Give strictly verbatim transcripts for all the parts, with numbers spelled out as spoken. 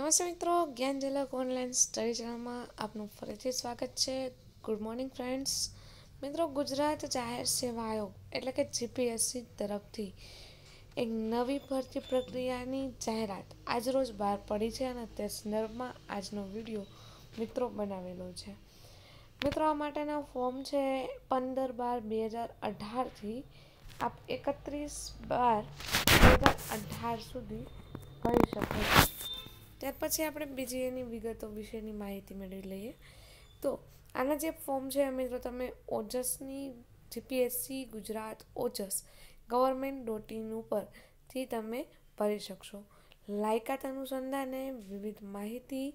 નમસ્તે મિત્રો, જ્ઞાન ઝલક ઓનલાઈન સ્ટડી ચેનલમાં આપનું ફરીથી સ્વાગત છે. Good morning friends. મિત્રો, ગુજરાત જાહેર સેવા આયોગ એટલે કે જીપીએસસી તરફથી એક નવી ભરતી પ્રક્રિયાની જાહેરાત આજરોજ બહાર પડી છે અને તે સંદર્ભમાં આજનો વિડીયો મિત્રો બનાવેલો છે. મિત્રો, આ માટેના ફોર્મ છે પંદર બાર બે હજાર અઢારથી આપ એકત્રીસ બાર બે હજાર અઢાર સુધી ભરી શકો છો. ત્યાર પછી આપણે બીજી એની વિગતો વિશેની માહિતી મેળવી લઈએ. તો આના જે ફોર્મ છે મિત્રો, તમે ઓજસની GPSC Gujarat Ojas government dot in ઉપરથી તમે ભરી શકશો. લાયકાત અનુસંધાને વિવિધ માહિતી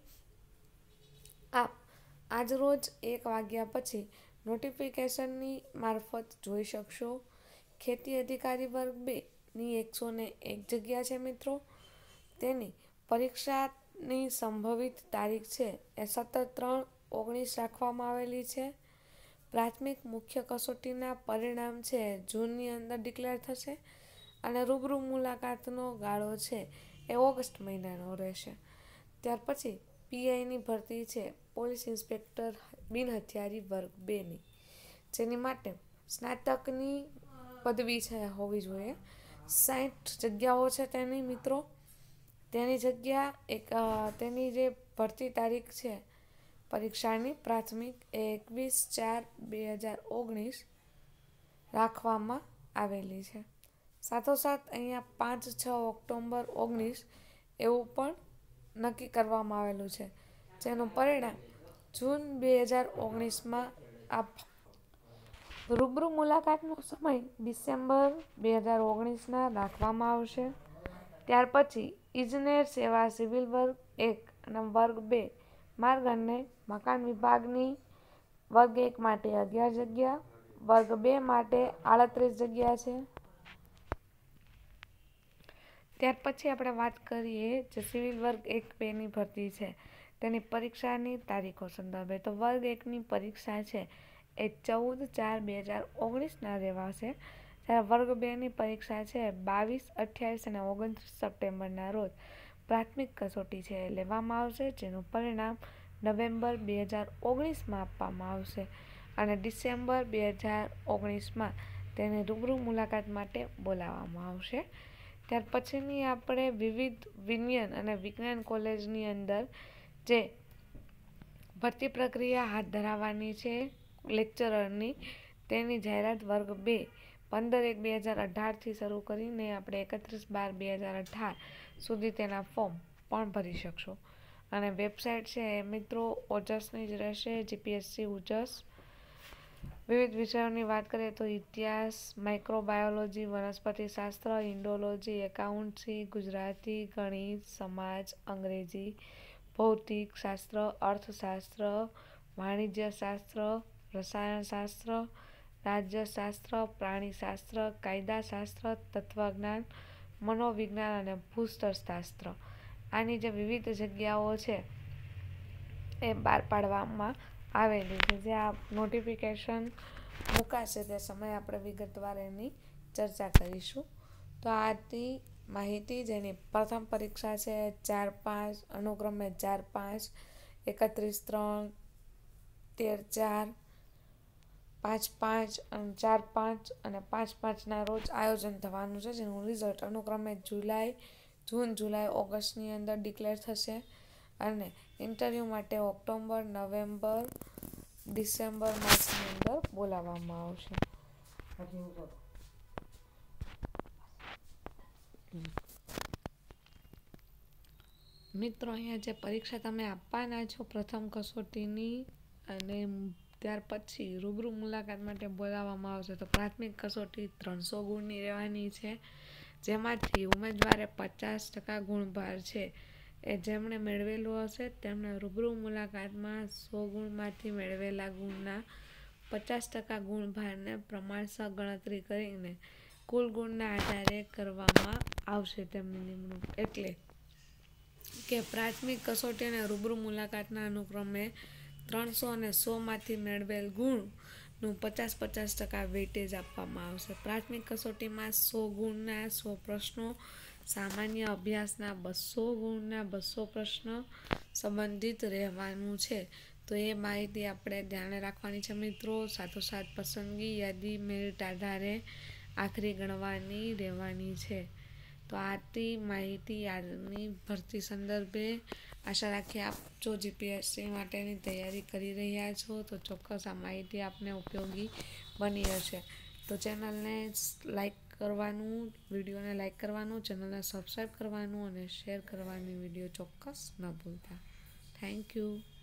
આપ આજરોજ એક વાગ્યા પછી નોટિફિકેશનની મારફત જોઈ શકશો. ખેતી અધિકારી વર્ગ બે ની એકસો ને એક જગ્યા છે મિત્રો. તેની પરીક્ષાની સંભવિત તારીખ છે એ સત્તર ત્રણ ઓગણીસ રાખવામાં આવેલી છે. પ્રાથમિક મુખ્ય કસોટીના પરિણામ છે જૂનની અંદર ડિક્લેર થશે અને રૂબરૂ મુલાકાતનો ગાળો છે એ ઓગસ્ટ મહિનાનો રહેશે. ત્યાર પછી પીઆઈની ભરતી છે પોલીસ ઇન્સ્પેક્ટર બિન હથિયારી વર્ગ બેની, જેની માટે સ્નાતકની પદવી છે હોવી જોઈએ. સાઠ જગ્યાઓ છે તેની મિત્રો. તેની જગ્યા એક તેની જે ભરતી તારીખ છે પરીક્ષાની પ્રાથમિક એ એકવીસ ચાર બે હજાર ઓગણીસ રાખવામાં આવેલી છે. સાથોસાથ અહીંયા પાંચ છ ઓક્ટોબર ઓગણીસ એવું પણ નક્કી કરવામાં આવેલું છે, જેનું પરિણામ જૂન બે હજાર ઓગણીસમાં આપ રૂબરૂ મુલાકાતનો સમય ડિસેમ્બર બે હજાર ઓગણીસના રાખવામાં આવશે. ત્યાર પછી ઇજનેર સેવા સિવિલ વર્ગ એક અને વર્ગ બે માર્ગ અને મકાન વિભાગની વર્ગ એક માટે અગિયાર જગ્યા, વર્ગ બે માટે આડત્રીસ જગ્યા છે. ત્યાર પછી આપણે વાત કરીએ જે સિવિલ વર્ગ એક બેની ભરતી છે તેની પરીક્ષાની તારીખો સંદર્ભે. તો વર્ગ એકની પરીક્ષા છે એ ચૌદ ચાર બે હજાર ઓગણીસના રહેવાશે. જ્યારે વર્ગ બેની પરીક્ષા છે બાવીસ અઠ્યાવીસ અને ઓગણત્રીસ સપ્ટેમ્બરના રોજ પ્રાથમિક કસોટી છે એ લેવામાં આવશે, જેનું પરિણામ નવેમ્બર બે હજાર ઓગણીસમાં આપવામાં આવશે અને ડિસેમ્બર બે હજાર ઓગણીસમાં તેને રૂબરૂ મુલાકાત માટે બોલાવવામાં આવશે. ત્યાર પછીની આપણે વિવિધ વિજ્ઞાન અને વિજ્ઞાન કોલેજની અંદર જે ભરતી પ્રક્રિયા હાથ ધરાવવાની છે લેક્ચરરની, તેની જાહેરાત વર્ગ બે પંદર એક બે હજાર અઢારથી શરૂ કરીને આપણે એકત્રીસ બાર બે હજાર અઢાર સુધી તેના ફોર્મ પણ ભરી શકશો. અને વેબસાઇટ છે એ મિત્રો ઓજસની જ રહેશે, જીપીએસસી ઓજસ. વિવિધ વિષયોની વાત કરીએ તો ઇતિહાસ, માઇક્રોબાયોલોજી, વનસ્પતિશાસ્ત્ર, ઇન્ડોલોજી, એકાઉન્ટન્સી, ગુજરાતી, ગણિત, સમાજ, અંગ્રેજી, ભૌતિક શાસ્ત્ર, અર્થશાસ્ત્ર, વાણિજ્યશાસ્ત્ર, રસાયણશાસ્ત્ર, રાજ્યશાસ્ત્ર, પ્રાણીશાસ્ત્ર, કાયદાશાસ્ત્ર, તત્વજ્ઞાન, મનોવિજ્ઞાન અને ભૂસ્તરશાસ્ત્ર. આની જે વિવિધ જગ્યાઓ છે એ બહાર પાડવામાં આવેલી છે. જે આ નોટિફિકેશન મુકાશે તે સમયે આપણે વિગતવાર એની ચર્ચા કરીશું. તો આ હતી માહિતી, જેની પ્રથમ પરીક્ષા છે ચાર પાંચ અનુક્રમે ચાર પાંચ, એકત્રીસ ત્રણ, તેર ચાર, પાંચ પાંચ અને ચાર પાંચ અને પાંચ પાંચના રોજ આયોજન થવાનું છે, જેનું રિઝલ્ટ અનુક્રમે જુલાઈ જૂન જુલાઈ ઓગસ્ટની અંદર ડિક્લેર થશે અને ઇન્ટરવ્યૂ માટે ઓક્ટોબર નવેમ્બર ડિસેમ્બર માસની અંદર બોલાવવામાં આવશે. મિત્રો, અહીંયા જે પરીક્ષા તમે આપવાના છો પ્રથમ કસોટીની અને ત્યાર પછી રૂબરૂ મુલાકાત માટે બોલાવવામાં આવશે. તો પ્રાથમિક કસોટી ત્રણસો ગુણની રહેવાની છે, જેમાંથી ઉમેદવારે પચાસ ટકા ગુણભાર છે એ જેમણે મેળવેલું હશે તેમણે રૂબરૂ મુલાકાતમાં સો ગુણમાંથી મેળવેલા ગુણના પચાસ ટકા ગુણભારને પ્રમાણસર ગણતરી કરીને કુલ ગુણના આધારે કરવામાં આવશે તેમની નિમણૂક. એટલે કે પ્રાથમિક કસોટી અને રૂબરૂ મુલાકાતના અનુક્રમે ત્રણસો અને સોમાંથી મેળવેલ ગુણનું પચાસ પચાસ ટકા વેઇટેજ આપવામાં આવશે. પ્રાથમિક કસોટીમાં સો ગુણના સો પ્રશ્નો સામાન્ય અભ્યાસના બસો ગુણના બસો પ્રશ્ન સંબંધિત રહેવાનું છે. તો એ માહિતી આપણે ધ્યાને રાખવાની છે મિત્રો. સાથોસાથ પસંદગી યાદી મેરિટ આધારે આખરી ગણવાની રહેવાની છે. તો આથી માહિતી આજની ભરતી સંદર્ભે આશા રાખીએ આપ જો જીપીએસસી માટેની તૈયારી કરી રહ્યા છો તો ચોક્કસ આ માહિતી આપને ઉપયોગી બની હશે. તો ચેનલને લાઈક કરવાનું, વિડીયોને લાઈક કરવાનું, ચેનલને સબસ્ક્રાઈબ કરવાનું અને શેર કરવાની વિડીયો ચોક્કસ ન ભૂલતા. Thank you.